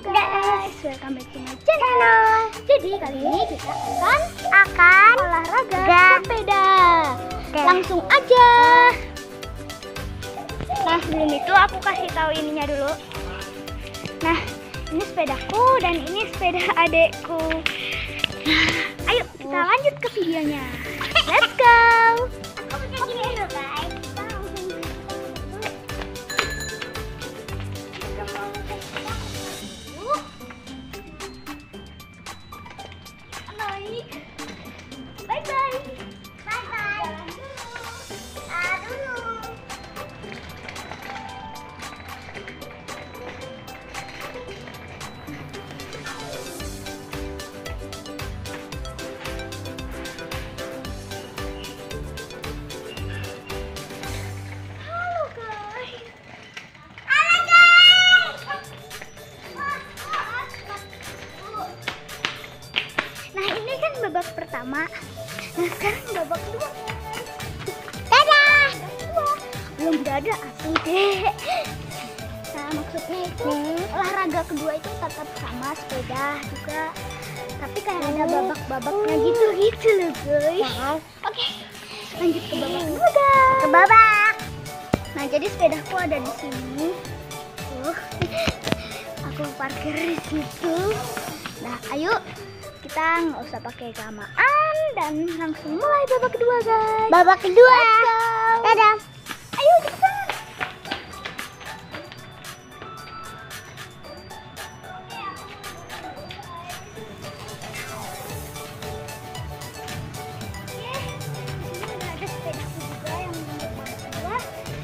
guys, welcome back to my channel. Jadi kali ini kita akan olahraga sepeda. Langsung aja. Nah, sebelum itu aku kasih tahu ininya dulu. Nah, ini sepedaku dan ini sepeda adekku. Nah, ayo kita lanjut ke videonya. Let's go. Aku punya gini dulu guys. Babak pertama, nah sekarang babak kedua. Dadah! Belum dadah aku deh. Nah maksudnya itu olahraga kedua itu tetap sama sepeda juga, tapi kayak ada babak-babaknya gitu loh guys. Oke, lanjut ke babak kedua guys. Ke babak. Nah jadi sepedaku ada di sini. Aku parkir di situ. Nah ayo. Kita nggak usah pakai kelamaan dan langsung mulai babak kedua guys. Babak kedua. Dadah. Ayo cepetan. Ada sepedaku juga yang untuk babak kedua.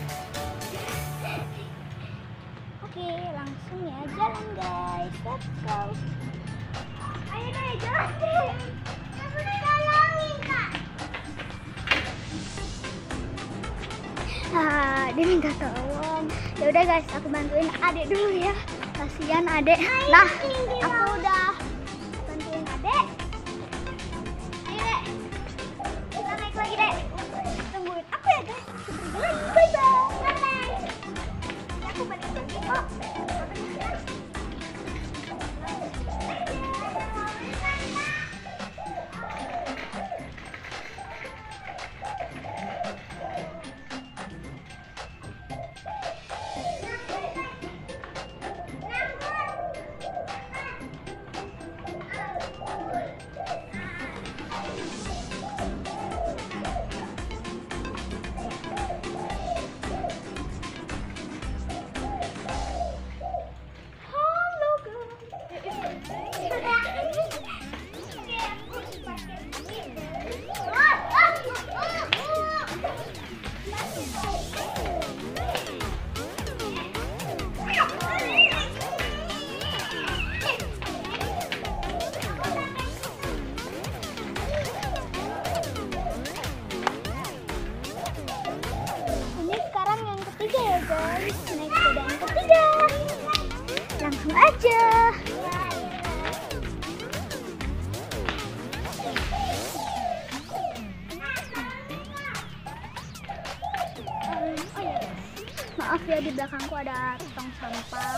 Oke, langsung ya jalan guys. Let's go. Ayo deh, jalan deh. Aku ditolongin, Kak. Dia minta tolong. Ya udah guys, aku bantuin adek dulu ya. Kasihan adek. Nah, aku udah bantuin adek. Ayo dek. Kita naik lagi dek. Tungguin aku ya guys. Bye bye. Aku balik lagi kok. Naik sepeda yang ketiga. Langsung aja. Maaf ya, di belakangku ada tong sampah.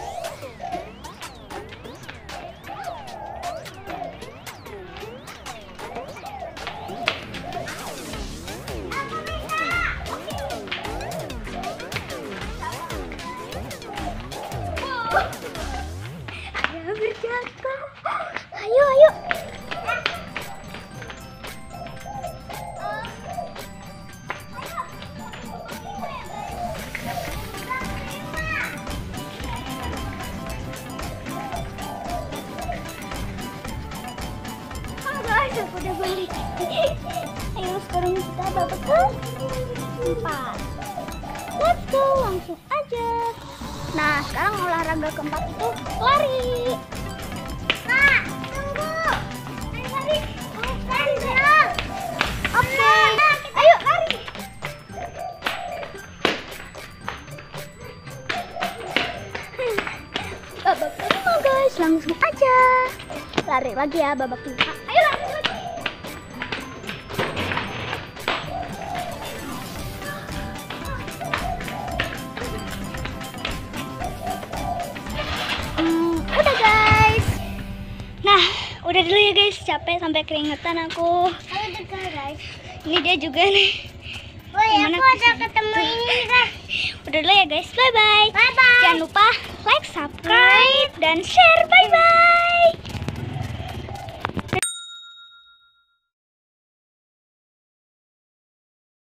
Berjatuh. Ayo. Guys, aku udah balik. Ayo sekarang kita babak keempat. Let's go, langsung aja. Nah, sekarang olahraga keempat itu lari. Kak, tunggu. Lari. Lari ya. Oke. Ayo lari. Babak kelima guys, langsung aja. Lari lagi ya babak kelima. Ayo lari lagi. Udah Ya, udah dulu ya guys, capek sampai keringetan aku. Guys. Ini dia juga nih. Aku ada ketemu ini guys. Udah dulu ya guys, bye bye. Jangan lupa like, subscribe, dan share. Bye bye.